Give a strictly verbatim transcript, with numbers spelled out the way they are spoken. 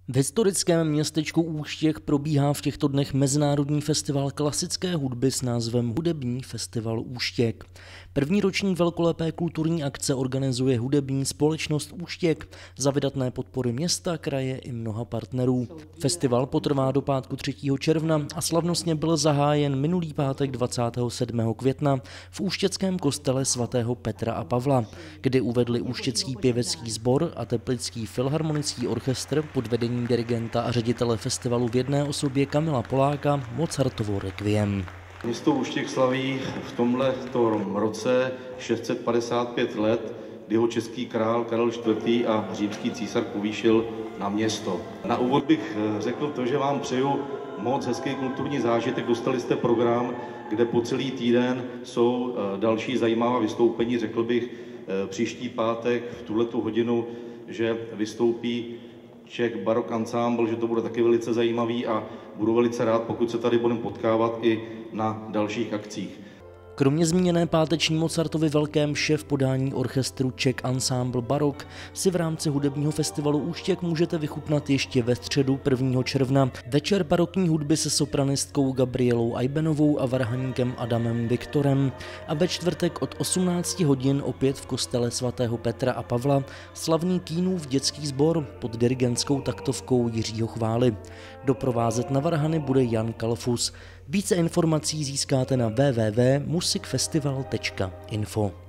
V historickém městečku Úštěk probíhá v těchto dnech mezinárodní festival klasické hudby s názvem Hudební festival Úštěk. První roční velkolepé kulturní akce organizuje hudební společnost Úštěk za vydatné podpory města, kraje i mnoha partnerů. Festival potrvá do pátku třetího června a slavnostně byl zahájen minulý pátek dvacátého sedmého května v úštěckém kostele svatého Petra a Pavla, kdy uvedli úštěcký pěvecký sbor a teplický filharmonický orchestr pod vedením dirigenta a ředitele festivalu v jedné osobě Kamila Poláka Mozartovo Requiem. Město Úštěk slaví v tomhle roce šest set padesát pět let, kdy ho český král Karel čtvrtý. A římský císař povýšil na město. Na úvod bych řekl to, že vám přeju moc hezký kulturní zážitek. Dostali jste program, kde po celý týden jsou další zajímavá vystoupení. Řekl bych příští pátek v tuhletu hodinu, že vystoupí Czech Baroque Ensemble, že to bude taky velice zajímavý a budu velice rád, pokud se tady budeme potkávat i na dalších akcích. Kromě zmíněné páteční Mozartovy velké mše v podání orchestru Czech Ensemble Baroque si v rámci hudebního festivalu Úštěk můžete vychutnat ještě ve středu prvního června večer barokní hudby se sopranistkou Gabrielou Ajbenovou a varhaníkem Adamem Viktorem a ve čtvrtek od osmnácti hodin opět v kostele svatého Petra a Pavla slavný Kínův dětský sbor pod dirigentskou taktovkou Jiřího Chvály. Doprovázet na varhany bude Jan Kalfus. Více informací získáte na w w w tečka musicfestival tečka info.